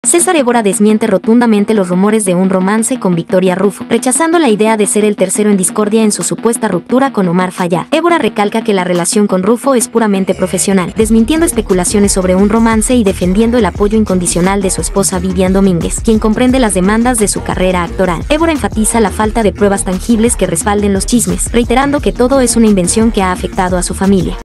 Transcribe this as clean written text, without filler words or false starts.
César Évora desmiente rotundamente los rumores de un romance con Victoria Rufo, rechazando la idea de ser el tercero en discordia en su supuesta ruptura con Omar Fayad. Évora recalca que la relación con Rufo es puramente profesional, desmintiendo especulaciones sobre un romance y defendiendo el apoyo incondicional de su esposa Vivian Domínguez, quien comprende las demandas de su carrera actoral. Évora enfatiza la falta de pruebas tangibles que respalden los chismes, reiterando que todo es una invención que ha afectado a su familia.